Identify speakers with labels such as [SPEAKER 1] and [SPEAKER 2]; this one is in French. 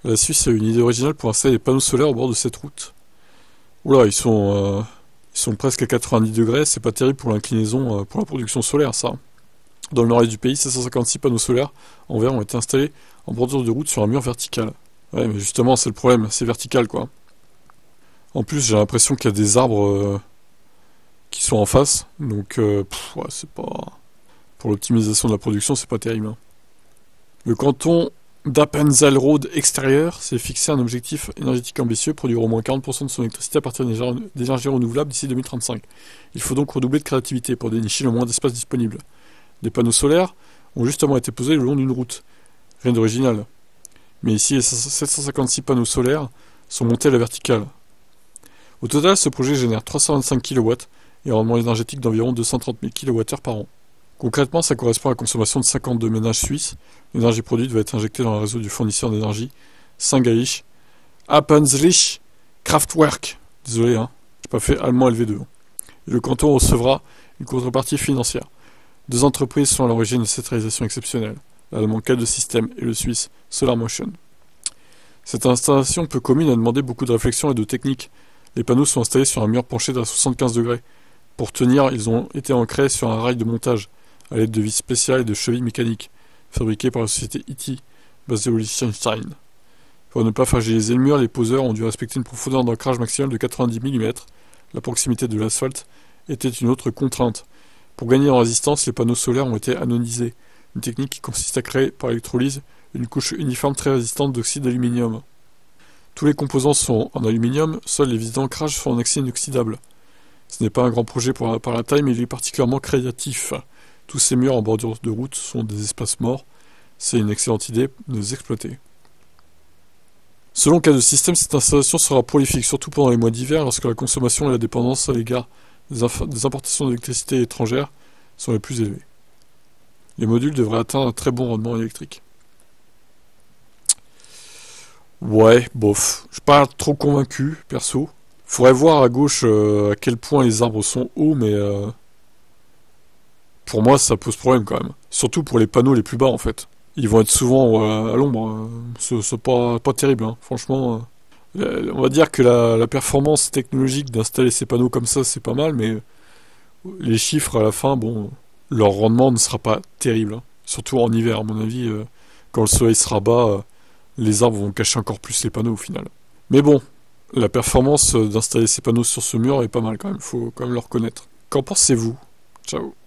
[SPEAKER 1] La Suisse a eu une idée originale pour installer des panneaux solaires au bord de cette route. Oula, ils sont presque à 90 degrés, c'est pas terrible pour l'inclinaison, pour la production solaire, ça. Dans le nord-est du pays, 756 panneaux solaires en verre ont été installés en bordure de route sur un mur vertical. Ouais, mais justement, c'est le problème, c'est vertical, quoi. En plus, j'ai l'impression qu'il y a des arbres qui sont en face, donc ouais, c'est pas... Pour l'optimisation de la production, c'est pas terrible, hein. Le canton d'Appenzell-Rhodes extérieur s'est fixé un objectif énergétique ambitieux, produire au moins 40% de son électricité à partir d'énergie renouvelable d'ici 2035. Il faut donc redoubler de créativité pour dénicher le moins d'espace disponible. Des panneaux solaires ont justement été posés le long d'une route. Rien d'original. Mais ici, les 756 panneaux solaires sont montés à la verticale. Au total, ce projet génère 325 kW et un rendement énergétique d'environ 230 000 kWh par an. Concrètement, ça correspond à la consommation de 52 ménages suisses. L'énergie produite va être injectée dans le réseau du fournisseur d'énergie Saint-Gaïch Appenzlich Kraftwerk. Désolé, hein, j'ai pas fait allemand LV2. Et le canton recevra une contrepartie financière. Deux entreprises sont à l'origine de cette réalisation exceptionnelle, l'allemand K2 System et le suisse SolarMotion. Cette installation peu commune a demandé beaucoup de réflexion et de technique. Les panneaux sont installés sur un mur penché à 75 degrés. Pour tenir, ils ont été ancrés sur un rail de montage, à l'aide de vis spéciales et de chevilles mécaniques, fabriquées par la société E.T., basée au Liechtenstein. Pour ne pas fragiliser le mur, les poseurs ont dû respecter une profondeur d'ancrage maximale de 90 mm. La proximité de l'asphalte était une autre contrainte. Pour gagner en résistance, les panneaux solaires ont été anonisés, une technique qui consiste à créer, par électrolyse, une couche uniforme très résistante d'oxyde d'aluminium. Tous les composants sont en aluminium, seuls les vis d'ancrage sont en acier inoxydable. Ce n'est pas un grand projet par la taille, mais il est particulièrement créatif. Tous ces murs en bordure de route sont des espaces morts. C'est une excellente idée de les exploiter. Selon K2 System, cette installation sera prolifique, surtout pendant les mois d'hiver, lorsque la consommation et la dépendance à l'égard des importations d'électricité étrangères sont les plus élevées. Les modules devraient atteindre un très bon rendement électrique. Ouais, bof. Je suis pas trop convaincu, perso. Faudrait voir à gauche à quel point les arbres sont hauts, mais pour moi ça pose problème quand même. Surtout pour les panneaux les plus bas en fait. Ils vont être souvent à l'ombre. C'est pas terrible, hein. Franchement. On va dire que la performance technologique d'installer ces panneaux comme ça, c'est pas mal, mais les chiffres à la fin, bon, leur rendement ne sera pas terrible, hein. Surtout en hiver, à mon avis, quand le soleil sera bas, les arbres vont cacher encore plus les panneaux au final. Mais bon, la performance d'installer ces panneaux sur ce mur est pas mal quand même, faut quand même le reconnaître. Qu'en pensez-vous? Ciao.